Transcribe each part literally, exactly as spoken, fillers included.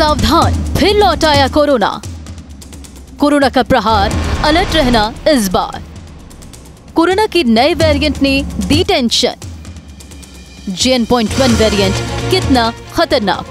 सावधान, फिर लौट आया कोरोना। कोरोना का प्रहार, अलर्ट रहना इस बार। कोरोना की नए वेरिएंट ने दी tension. J N point one variant कितना खतरनाक।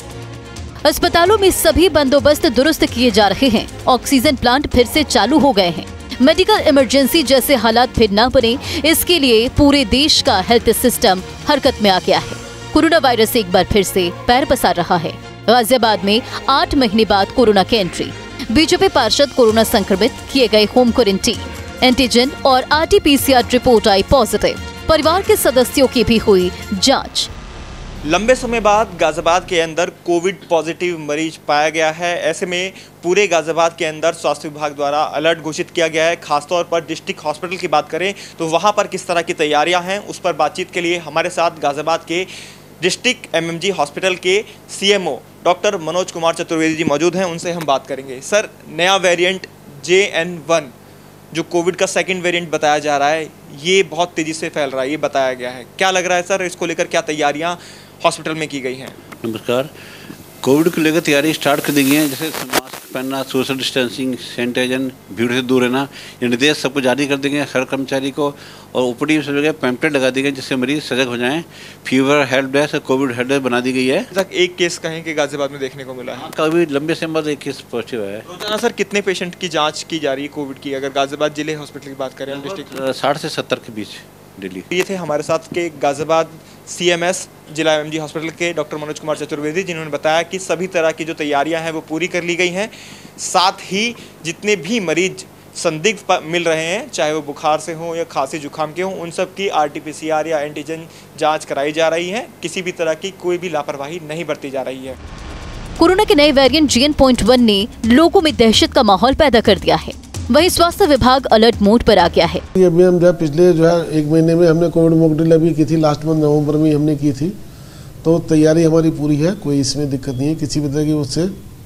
अस्पतालों में सभी बंदोबस्त दुरुस्त किए जा रहे हैं। ऑक्सीजन प्लांट फिर से चालू हो गए हैं। मेडिकल इमरजेंसी जैसे हालात फिर न बने, इसके लिए पूरे देश का हेल्थ सिस्टम हरकत में आ गया है। कोरोना वायरस एक बार फिर से पैर पसार रहा है। गाजियाबाद में आठ महीने बाद कोरोना की एंट्री। बीजेपी पार्षद कोरोना संक्रमित, किए गए होम क्वारंटीन। एंटीजन और R T P C R report आई पॉजिटिव। परिवार के सदस्यों की भी हुई जांच। लंबे समय बाद गाजियाबाद के अंदर कोविड पॉजिटिव मरीज पाया गया है। ऐसे में पूरे गाजियाबाद के अंदर स्वास्थ्य विभाग द्वारा अलर्ट घोषित किया गया है। खासतौर पर डिस्ट्रिक्ट हॉस्पिटल की बात करें तो वहां पर किस तरह की तैयारियां हैं, उस पर बातचीत के लिए हमारे साथ गाजियाबाद के district M M G hospital के C M O doctor Manoj Kumar Chaturvedi ji मौजूद हैं। उनसे हम बात करेंगे। सर, नया वेरिएंट जे एन वन जो कोविड का सेकंड वेरिएंट बताया जा रहा है, ये बहुत तेज़ी से फैल रहा है, ये बताया गया है। क्या लग रहा है सर, इसको लेकर क्या तैयारियां हॉस्पिटल में की गई हैं? नमस्कार। कोविड को लेकर तैयारी स्टार्ट कर दी गई है। जैसे मास्क पहनना, सोशल डिस्टेंसिंग, सैनिटाइजर, भीड़ से दूर रहना, ये निर्देश सबको जारी कर देंगे हर कर्मचारी को। और ओपीडी सब जगह पैम्पलेट लगा दी गई जिससे मरीज सजग हो जाएं। Fever help desk, Covid help desk बना दी गई है। तक एक केस कहें कि गाजियाबाद में देखने को मिला है। कभी लंबे समय बाद एक केस पॉजिटिव है। रोजाना सर कितने पेशेंट की जाँच की जा रही है कोविड की, अगर गाजियाबाद जिले हॉस्पिटल की बात करें डिस्ट्रिक्ट? साठ से सत्तर के बीच डेली। ये थे हमारे साथ के गाजियाबाद सी एम एस जिला एम जी हॉस्पिटल के डॉक्टर मनोज कुमार चतुर्वेदी, जिन्होंने बताया कि सभी तरह की जो तैयारियां हैं वो पूरी कर ली गई हैं। साथ ही जितने भी मरीज संदिग्ध मिल रहे हैं, चाहे वो बुखार से हों या खांसी जुकाम के हों, उन सब की R T P C R या एंटीजन जांच कराई जा रही है। किसी भी तरह की कोई भी लापरवाही नहीं बरती जा रही है। कोरोना के नए variant J N point one ने लोगों में दहशत का माहौल पैदा कर दिया है। वहीं स्वास्थ्य विभाग अलर्ट मोड पर आ गया है। अभी हम जो पिछले जो है एक महीने में हमने कोविड मॉक ड्रिल अभी की थी, लास्ट मंथ नवंबर में हमने की थी, तो तैयारी हमारी पूरी है। कोई इसमें दिक्कत नहीं है। किसी भी तरह की उससे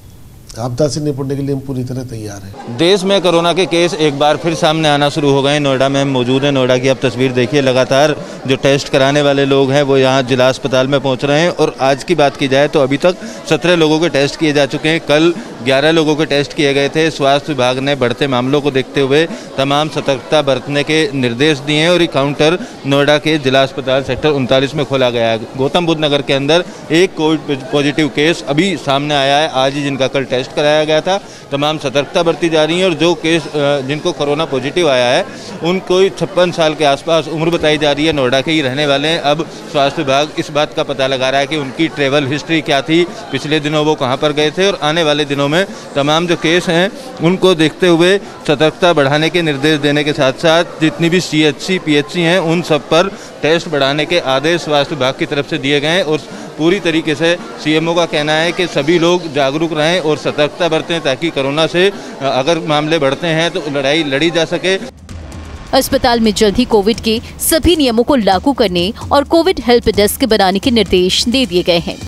आपदा से निपटने के लिए हम पूरी तरह तैयार हैं। देश में कोरोना के केस एक बार फिर सामने आना शुरू हो गए। नोएडा में हम मौजूद हैं। नोएडा की आप तस्वीर देखिए, लगातार जो टेस्ट कराने वाले लोग हैं वो यहाँ जिला अस्पताल में पहुँच रहे हैं। और आज की बात की जाए तो अभी तक सत्रह लोगों के टेस्ट किए जा चुके हैं। कल ग्यारह लोगों के टेस्ट किए गए थे। स्वास्थ्य विभाग ने बढ़ते मामलों को देखते हुए तमाम सतर्कता बरतने के निर्देश दिए हैं और ये काउंटर नोएडा के जिला अस्पताल सेक्टर उनतालीस में खोला गया है। गौतम बुद्ध नगर के अंदर एक कोविड पॉजिटिव केस अभी सामने आया है, आज ही, जिनका कल टेस्ट कराया गया था। तमाम सतर्कता बरती जा रही है और जो केस जिनको कोरोना पॉजिटिव आया है उनको छप्पन साल के आसपास उम्र बताई जा रही है, नोएडा के ही रहने वाले हैं। अब स्वास्थ्य विभाग इस बात का पता लगा रहा है कि उनकी ट्रैवल हिस्ट्री क्या थी, पिछले दिनों वो कहाँ पर गए थे, और आने वाले दिनों में तमाम जो केस हैं उनको देखते हुए सतर्कता बढ़ाने के निर्देश देने के साथ साथ जितनी भी C H C P H C हैं उन सब पर टेस्ट बढ़ाने के आदेश स्वास्थ्य विभाग की तरफ से दिए गए हैं। और पूरी तरीके से सी एम ओ का कहना है कि सभी लोग जागरूक रहें और सतर्कता बरतें ताकि कोरोना से अगर मामले बढ़ते हैं तो लड़ाई लड़ी जा सके। अस्पताल में जल्द ही कोविड के सभी नियमों को लागू करने और कोविड हेल्प डेस्क बनाने के निर्देश दे दिए गए हैं।